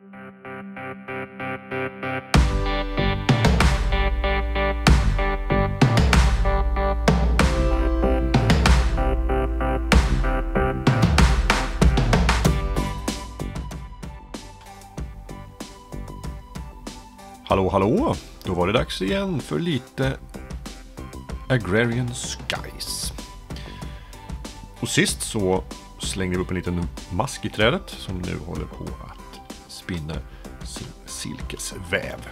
Hallå, hallå! Då var det dags igen för lite Agrarian Skies. Och sist så slängde vi upp en liten mask i trädet som nu håller på att spinna sin silkesväv.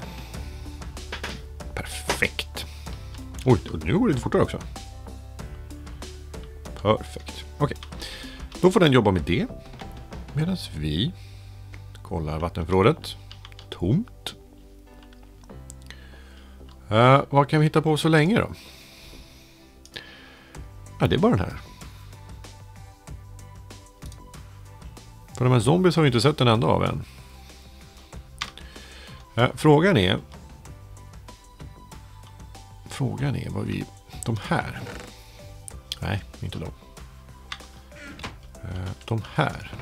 Perfekt! Oj, nu går det lite fortare också. Perfekt. Okej, då får den jobba med det. Medan vi kollar vattenförrådet. Tomt. Vad kan vi hitta på så länge då? Ja, det är bara den här. För de här zombies har vi inte sett en enda av än. Frågan är vad vi... De här. Nej, inte de. De här.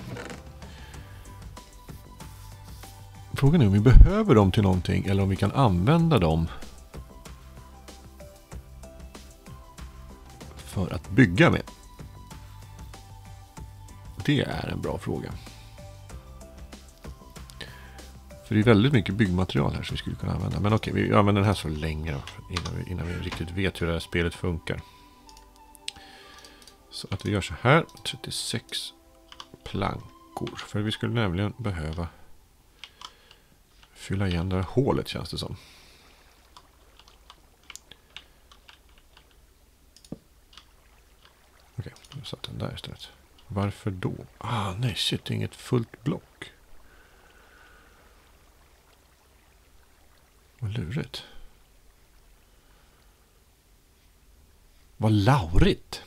Frågan är om vi behöver dem till någonting eller om vi kan använda dem för att bygga med. Det är en bra fråga. För det är väldigt mycket byggmaterial här som vi skulle kunna använda. Men okej, vi använder den här så länge då, innan vi riktigt vet hur det här spelet funkar. Så att vi gör så här. 36 plankor. För vi skulle nämligen behöva fylla igen det här hålet, känns det som. Okej, jag satt den där istället. Varför då? Nej, shit, det är inget fullt block. Vad lurigt. Vad laurigt.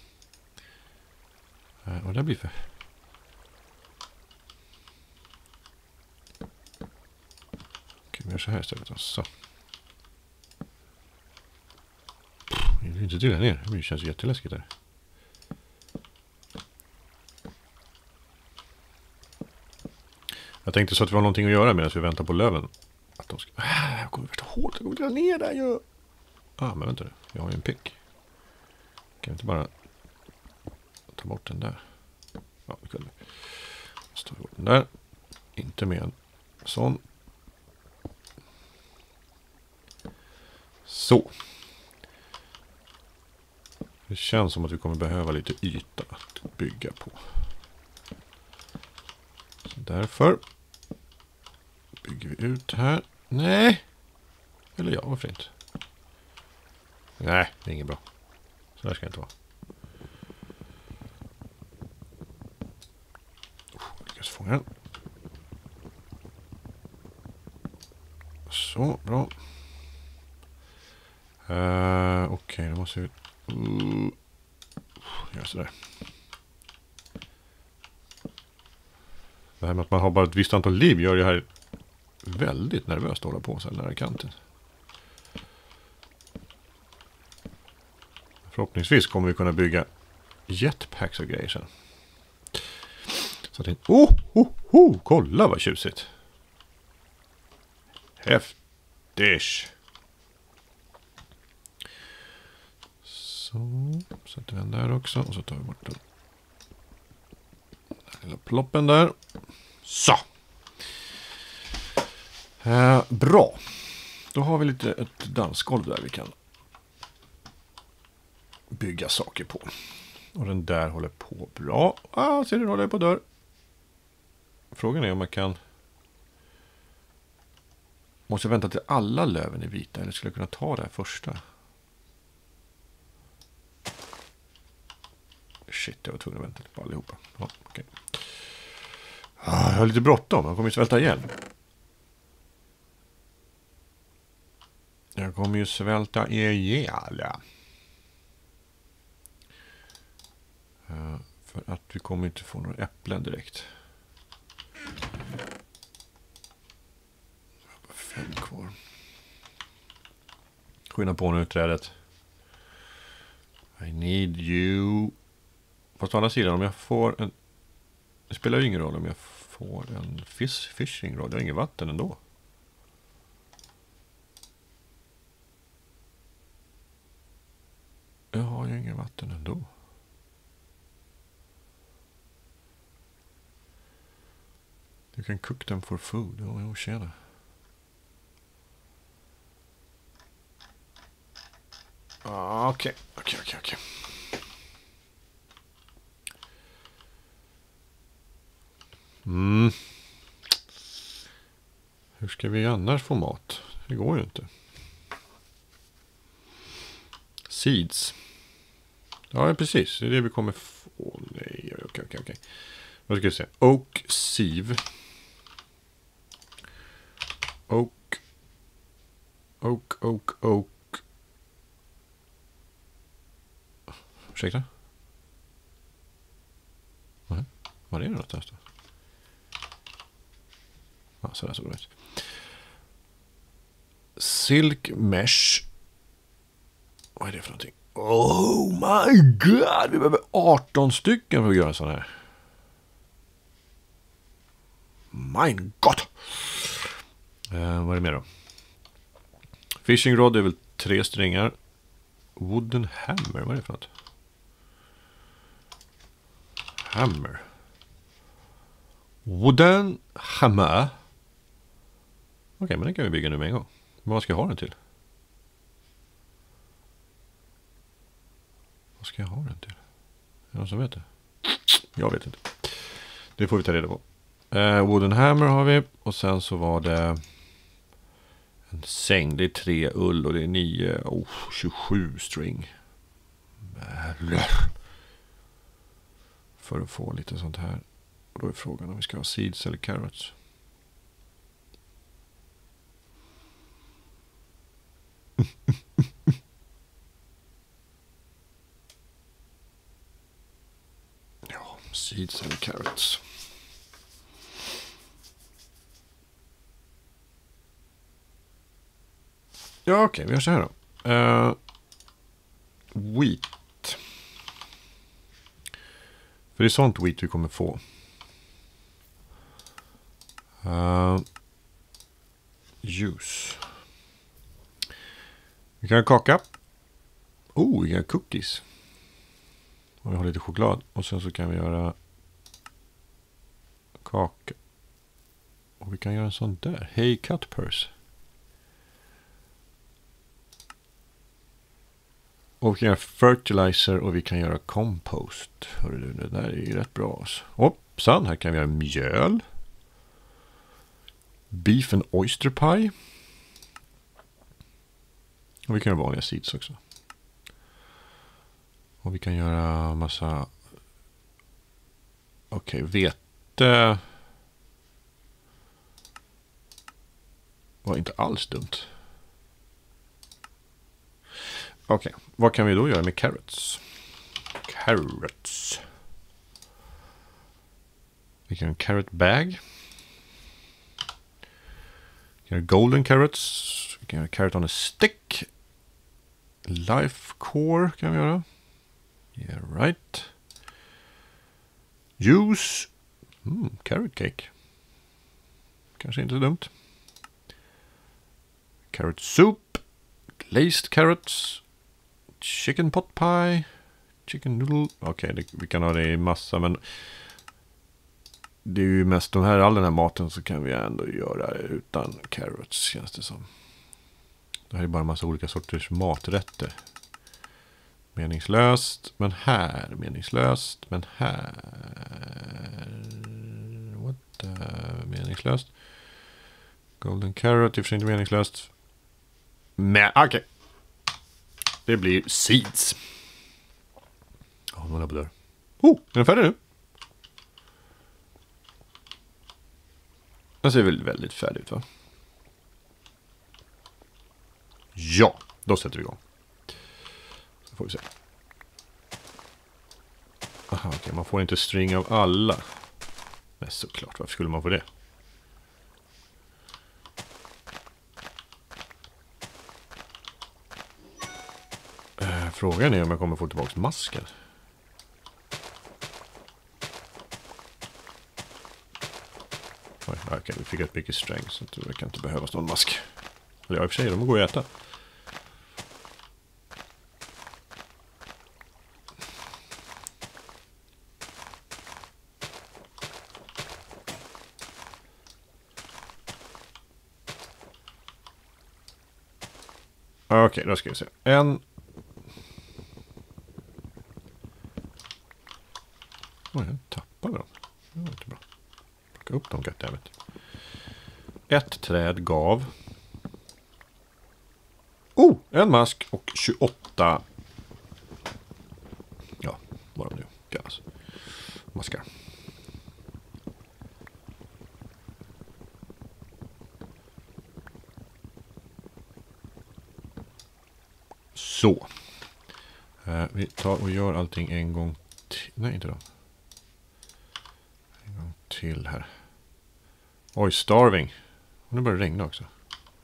Vad det blir för... Okej, vi gör så här istället. Så. Jag vill inte trilla ner. Det känns jätteläskigt där. Jag tänkte så att vi har någonting att göra medan vi väntar på löven. Att de ska... Jag kommer värsta hålet. Jag kommer trilla ner där ju. Men vänta nu. Jag har ju en pick. Kan vi inte bara ta bort den där? Ja, det kunde vi. Så tar vi bort den där. Inte med en sån. Så. Det känns som att vi kommer behöva lite yta att bygga på. Så därför bygger vi ut här. Nej! Eller ja, varför inte? Nej, det är inget bra. Så där ska det inte vara. Lyckas fånga den. Så, bra. Okej, då måste vi göra sådär. Det här med att man har bara ett visst antal liv gör det här väldigt nervöst att hålla på så här nära kanten. Förhoppningsvis kommer vi kunna bygga jetpacks och grejer sen. Så att det... kolla vad tjusigt. Häftigt. Så sätter vi den där också. Och så tar vi bort den lilla ploppen där. Så. Bra. Då har vi lite ett dansgolv där vi kan bygga saker på. Och den där håller på bra. Ser du, håller på dörr. Frågan är om man kan... Måste jag vänta till alla löven är vita eller skulle jag kunna ta det här första? Shit, jag var tvungen att vänta på allihopa. Ja, okej. Jag har lite bråttom, jag kommer ju svälta ihjäl. Jag kommer ju svälta ihjäl. För att vi kommer inte få några äpplen direkt. Jag har bara 5 kvar. Skynda på nu trädet. I need you. Fast å andra sidan, om jag får en... Det spelar ju ingen roll om jag får på en fishing rod. Jag har inget vatten ändå. Jag har ju inget vatten ändå. You can cook them for food. Jo, tjena. Okej. Hur ska vi annars få mat? Det går ju inte. Seeds. Ja, precis. Det är det vi kommer få. Nej, okej. Vad ska vi se? Oak sieve. Oak. Ursäkta? Nej, vad är det något här? Ja, sådär så rätt. Silk mesh. Vad är det för någonting? Oh my god! Vi behöver 18 stycken för att göra sån här. Mein Gott! Vad är det mer då? Fishing rod är väl 3 strängar. Wooden hammer, vad är det för något? Hammer. Wooden hammer. Okej, men den kan vi bygga nu med en gång. Vad ska jag ha den till? Vad ska jag ha den till? Är det någon som vet det? Jag vet inte. Det får vi ta reda på. Wooden hammer har vi. Och sen så var det en säng. Det är 3 ull och det är 27 string. För att få lite sånt här. Och då är frågan om vi ska ha seeds eller carrots. Ja, seeds eller carrots. Ja, okej, vi gör så här då. Wheat. För det är sånt wheat vi kommer få. Juice. Vi kan ha kaka. Vi kan ha cookies. Och vi har lite choklad. Och sen så kan vi göra kaka. Och vi kan göra en sån där. Hey cut purse. Och vi kan göra fertilizer och vi kan göra compost. Hörru du, det där är ju rätt bra. Alltså. Hoppsan, här kan vi göra mjöl. Beef and oyster pie. Och vi kan göra vanliga seeds också. Och vi kan göra massa... Okej, vete... Var inte alls dumt. Okej, vad kan vi då göra med carrots? Carrots. Vi kan ha en carrot bag. Vi kan ha golden carrots. Vi kan ha carrot on a stick. Life core kan vi göra. Yeah, right. Juice. Carrot cake. Kanske inte så dumt. Carrot soup. Glazed carrots. Chicken pot pie. Chicken noodle. Okej, vi kan ha det i massa, men det är ju mest all den här maten så kan vi ändå göra utan carrots, känns det som. Det här är bara en massa olika sorters maträtter. Meningslöst, men här. Meningslöst, men här. What? Meningslöst. Golden carrot, i och för sig inte meningslöst. Men, okej. Det blir seeds. Ja, någon är på dörr. Är den färdig nu? Den ser väl väldigt färdig ut, va? Ja, då sätter vi igång. Så får vi se. Aha, okej, man får inte string av alla. Men såklart, varför skulle man få det? Frågan är om jag kommer få tillbaka masken. Okej, vi fick ett mycket sträng så det verkar inte behövas någon mask. Eller ja, i och för sig, de går ju att äta. Okej, då ska vi se. Oj, jag tappade dem. Det var inte bra. Plocka upp dem, goddammit. Ett träd gav... en mask och 28... Ja, vad de nu kallas. Maskar. Så. Vi tar och gör allting en gång till. Nej, inte då. En gång till här. Oj, starving. Och nu börjar det regna också.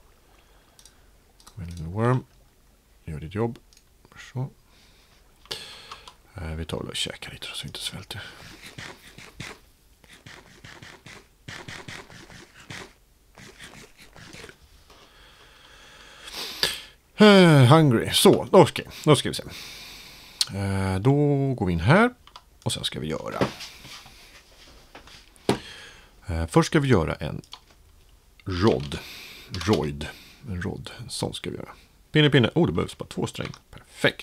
Worm. Gör ditt jobb. Så. Vi tar och käkar lite så vi inte svälter. Hungry. Så, okej. Då ska vi se. Då går vi in här. Och sen ska vi göra. Först ska vi göra en rod. En rod. En sån ska vi göra. Pinne. Det behövs bara 2 sträng. Perfekt.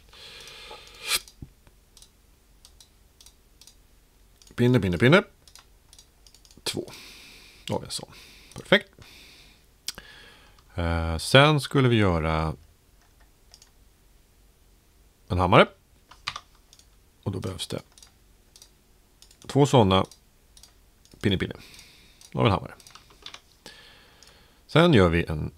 Pinne. 2. Då har vi en sån. Perfekt. Sen skulle vi göra en hammare. Och då behövs det 2 sådana. Pinne. Då har vi en hammare. Sen gör vi en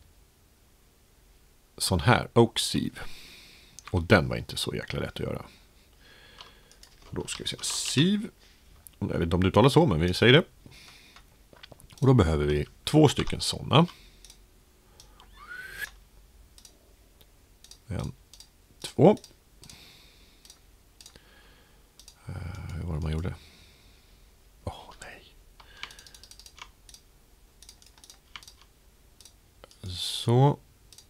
sån här oak sieve. Och den var inte så jäkla lätt att göra. Då ska vi se. Sieve. Jag vet inte om det uttalas så, men vi säger det. Och då behöver vi 2 stycken sådana. 1, 2. Hur var det man gjorde? Nej. Så.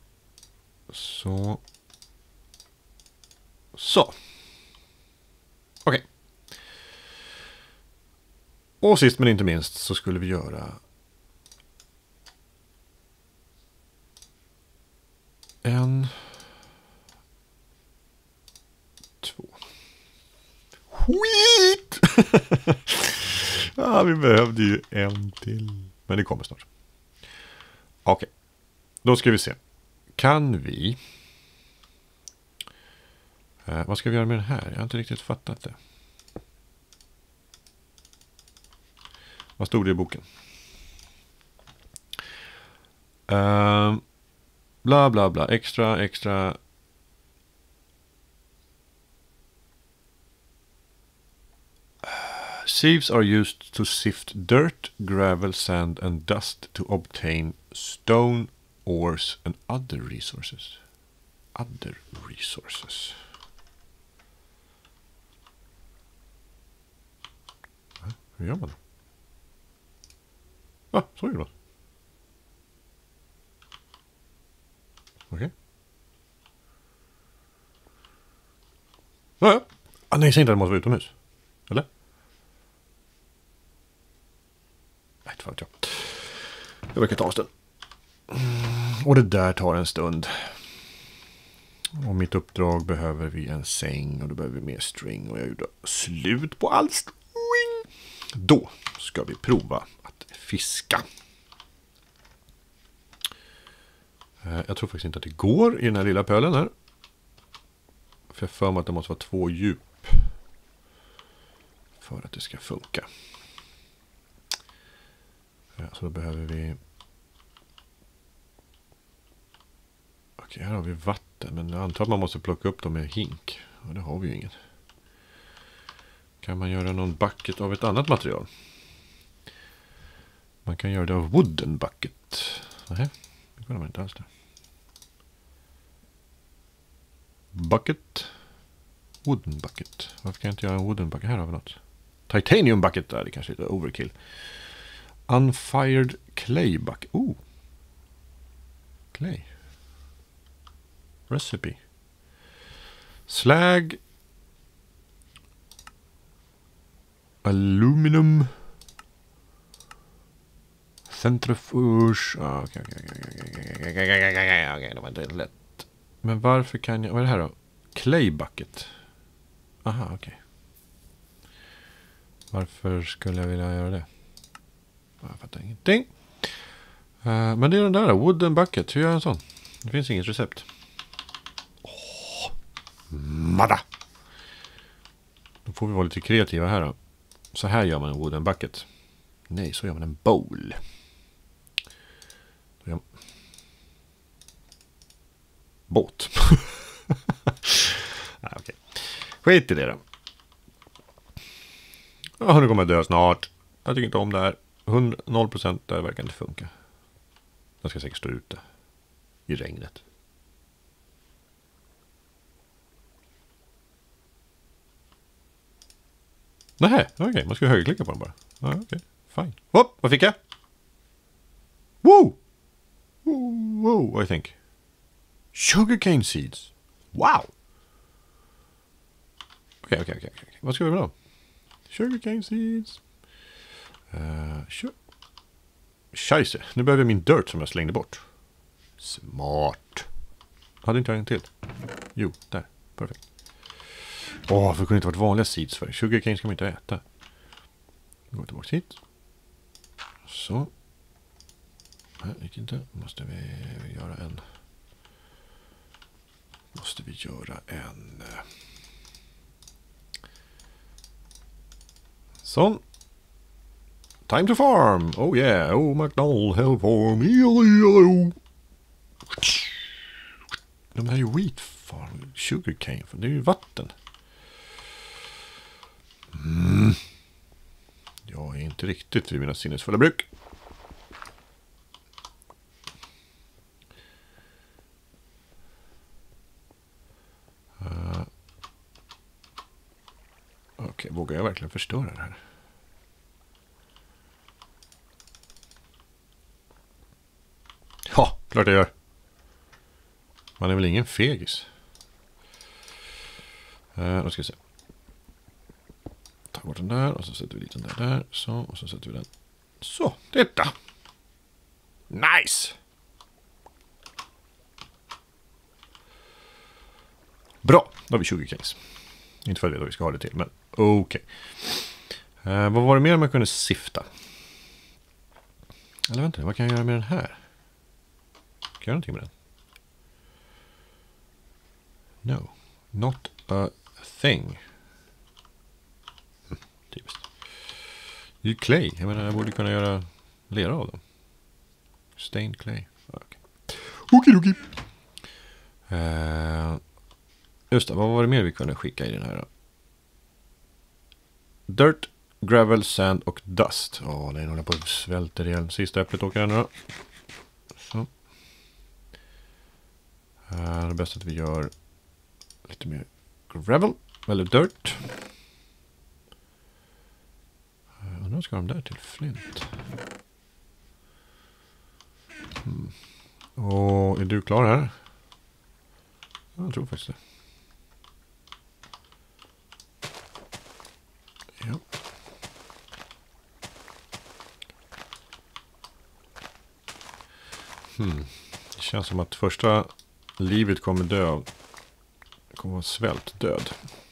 Okej. Och sist men inte minst så skulle vi göra en 2. Skit! Vi behövde ju en till. Men det kommer snart. Okej. Då ska vi se. Kan vi... vad ska vi göra med den här? Jag har inte riktigt fattat det. Vad stod det i boken? Bla bla bla. Extra. Sieves are used to sift dirt, gravel, sand and dust to obtain stone, ores and other resources. Hur gör man det? Så är det då. Okej. Nej, säg inte att det måste vara utomhus. Eller? Nej, inte för att det verkar ta en stund. Och det där tar en stund. Och mitt uppdrag behöver vi en säng och då behöver vi mer string. Och jag gjorde slut på all string. Då ska vi prova att fiska. Jag tror faktiskt inte att det går i den här lilla pölen här. För jag för mig att det måste vara 2 djup. För att det ska funka. Så då behöver vi... Okej, här har vi vatten. Men jag antar att man måste plocka upp dem med hink. Och det har vi ju inget. Kan man göra någon bucket av ett annat material? Man kan göra det av wooden bucket. Nej, det kan man inte alls det. Bucket. Wooden bucket. Varför kan jag inte göra en wooden bucket? Här har vi något. Titanium bucket. Där, det kanske är lite overkill. Unfired clay bucket. Oh. Clay. Recipe. Slag. Aluminum. Centrifuge. Okej, det var inte lätt. Men varför kan jag... Vad är det här då? Clay bucket. Aha, okej. Varför skulle jag vilja göra det? Jag fattar ingenting. Men det är den där, wooden bucket. Hur gör jag en sån? Det finns inget recept. Madda! Då får vi vara lite kreativa här då. Så här gör man en wooden bucket. Nej, så gör man en bowl. Båt. Nej, okej. Skit i det då. Ja, nu kommer jag dö snart. Jag tycker inte om det här. 0% det verkar inte funka. Jag ska säkert stå ute. I regnet. Nej, okej. Man ska högerklicka på den bara. Ja, okej. Fine. Hopp, vad fick jag? Woo! Whoa, I think. Sugarcane seeds. Wow! Okej. Vad ska vi med då? Sugarcane seeds. Scheisse. Nu behöver jag min dirt som jag slängde bort. Smart. Hade inte jag en till? Jo, där. Perfekt. För det kunde inte varit vanliga seeds för. Sugarcane ska man inte äta. Gå tillbaka hit. Så. Nej, det gick inte. Måste vi göra en... Sån. Time to farm. Oh yeah. Oh McDonald help for me. De här är ju wheat farm. Sugarcane. Det är ju vatten. Jag är inte riktigt vid mina sinnesfulla bruk. Okej, vågar jag verkligen förstöra det här? Ja, klart jag gör. Man är väl ingen fegis. Då ska vi se. Ta bort den där och så sätter vi dit den där. Så, och så sätter vi den. Så, detta. Nice! Bra, då har vi 20 case. Inte för att jag vet vad vi ska ha det till, men okej. Vad var det mer man kunde sifta? Eller vänta, vad kan jag göra med den här? Kan jag göra någonting med den? No, not a thing. Typiskt. Det är ju clay. Jag menar, jag borde kunna göra lera av dem. Stained clay. Okej. Just det, vad var det mer vi kunde skicka i den här? Dirt, gravel, sand och dust. Den håller på att svälter igen. Sista äpplet åker den då. Så. Det är bäst att vi gör lite mer gravel eller dirt. Och nu ska de där till flint. Och är du klar här? Jag tror faktiskt det. Ja. Det känns som att första livet kommer dö. Det kommer vara svältdöd.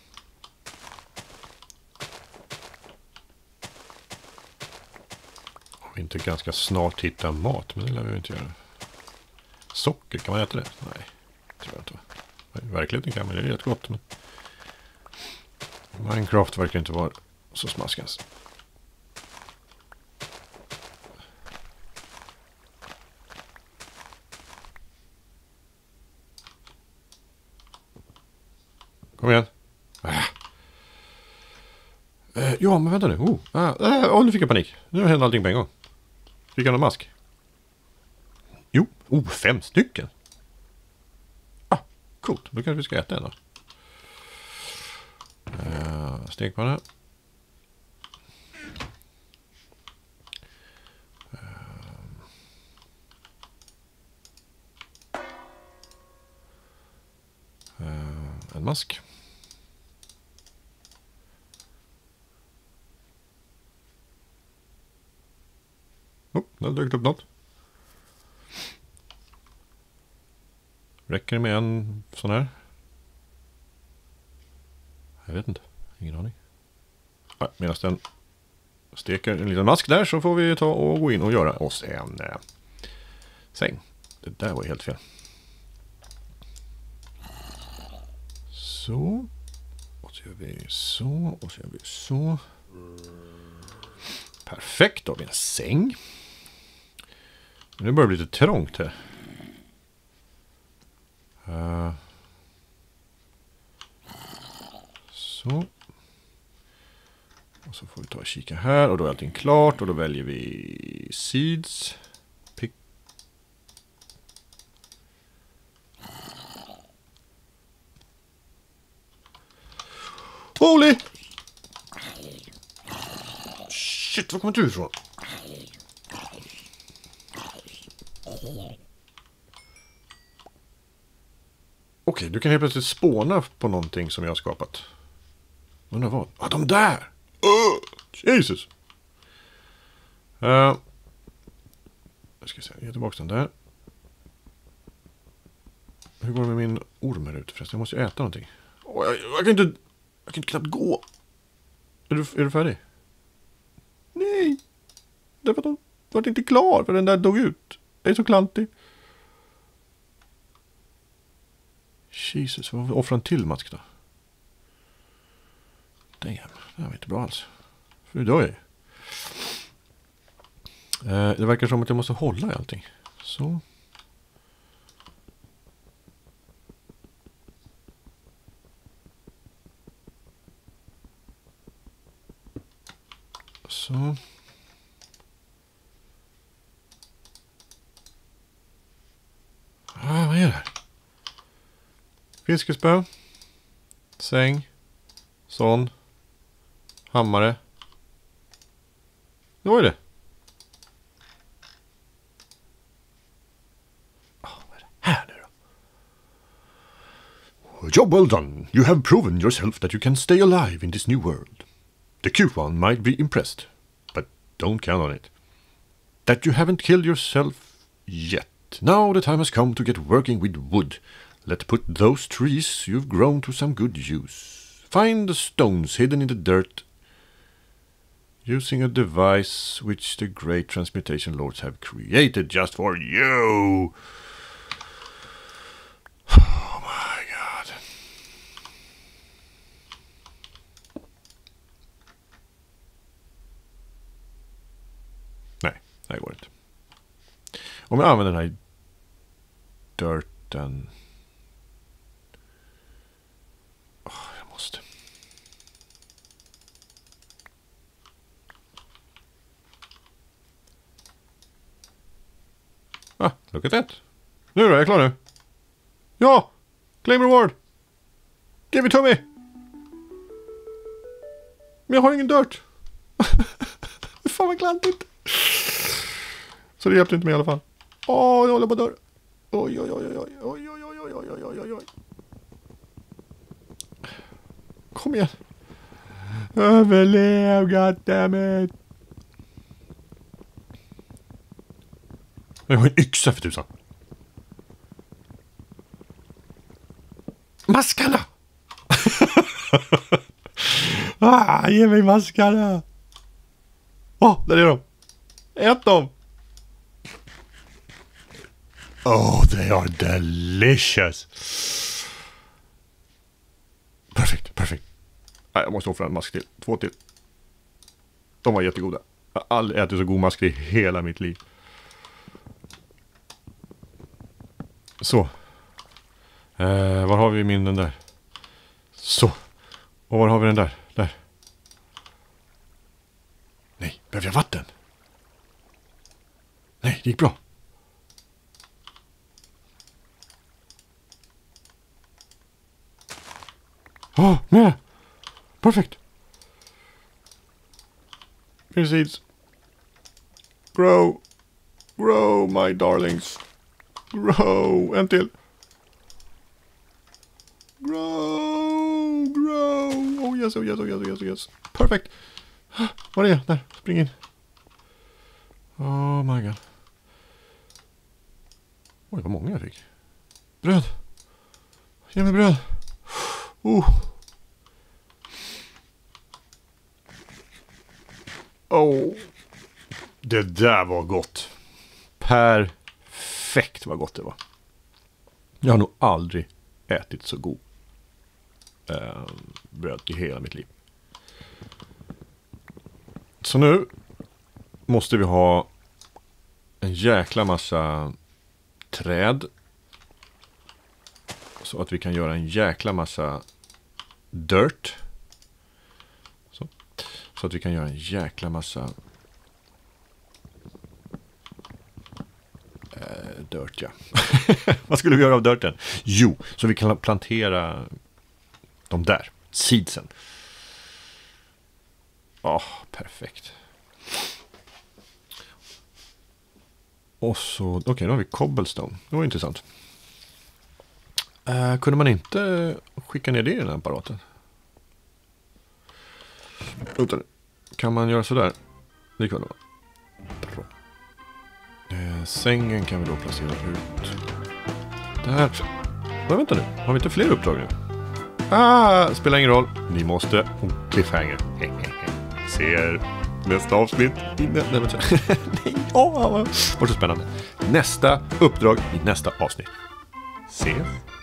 Och inte ganska snart hitta mat, men det lär vi inte göra. Socker, kan man äta det? Nej, tror jag inte. I verkligheten kan man, det är rätt gott. Men Minecraft verkar inte vara så smaskas. Kom igen. Ja, men vänta nu. Nu fick jag panik. Nu hände allting på en gång. Fick jag någon mask? Jo, 5 stycken. Coolt. Då kanske vi ska äta en då. Stekpanna. mask. Oh, det har dykt upp något. Räcker det med en sån här? Jag vet inte. Ingen aning. Medan den steker en liten mask där så får vi ta och gå in och göra oss en säng. Det där var ju helt fel. Så. Och så gör vi så. Och så gör vi så. Perfekt, då har vi en säng. Nu börjar det bli lite trångt här. Så. Och så får vi ta och kika här. Och då är allting klart. Och då väljer vi seeds. Pick. Holy! Shit, var kommer du ifrån? Okej, du kan helt plötsligt spåna på någonting som jag har skapat. Undrar vad? De där! Jesus! Jag ska se, ge tillbaka den där. Hur går det med min orm här ute förresten? Jag måste ju äta någonting. Jag kan inte knappt gå. Är du färdig? Nej! Därför att hon var inte klar för den där dog ut. Det är så klantig. Jesus, vad offrar en till mask då? Damn, det här var inte bra alls. För nu dör jag. Det verkar som att jag måste hålla i allting. Så. Så. Vad är det här? Fiskespö. Säng. Sån. Hammare. Vad är det? Vad är det här nu då? Job well done. You have proven yourself that you can stay alive in this new world. The cute one might be impressed, but don't count on it. That you haven't killed yourself yet. Now the time has come to get working with wood. Let's put those trees you've grown to some good use. Find the stones hidden in the dirt using a device which the great transmutation lords have created just for you. Oh my god. Nej, det går inte. Om jag använder den här dirten. Jag måste. Look at that. Nu då, är jag klar nu? Ja! Claim reward! Give it to me! Men jag har ingen dirt. Fan vad klantigt. Så det hjälpte inte mig i alla fall. Jag håller på att dö. Oj. Kom igen. Överlev, goddammit. Jag har en yxa för tusan. Maskarna! Ge mig maskarna. Där är de. Ät dem. They are delicious. Perfekt. Jag måste offra en mask till. 2 till. De var jättegoda. Jag har aldrig ätit så god mask i hela mitt liv. Så. Var har vi den där? Så. Och var har vi den där? Där. Nej, behöver jag vatten? Nej, det gick bra. Nej. Perfekt. Here seeds. Grow, my darlings. Grow. En till. Grow. Oh yes, oh yes, oh yes, oh yes, oh yes. Perfekt. Var är jag? Där, spring in. Oh my god. Oj, vad många jag fick. Bröd. Ge mig bröd. Oh. Det där var gott. Perfekt vad gott det var. Jag har nog aldrig ätit så god bröd i hela mitt liv. Så nu måste vi ha en jäkla massa träd så att vi kan göra en jäkla massa dirt. Så att vi kan göra en jäkla massa dirt, ja. Vad skulle vi göra av dirten? Jo, så vi kan plantera de där seedsen. Perfekt. Och så, okej, då har vi cobblestone. Det var intressant. Kunde man inte skicka ner det i den här apparaten? Kan man göra sådär? Det kan det vara. Bra. Sängen kan vi då placera ut. Där. Vänta nu. Har vi inte fler uppdrag nu? Spelar ingen roll. Ni måste. Cliffhanger. Se er nästa avsnitt. Nej. Vad så spännande. Nästa uppdrag i nästa avsnitt. Ses.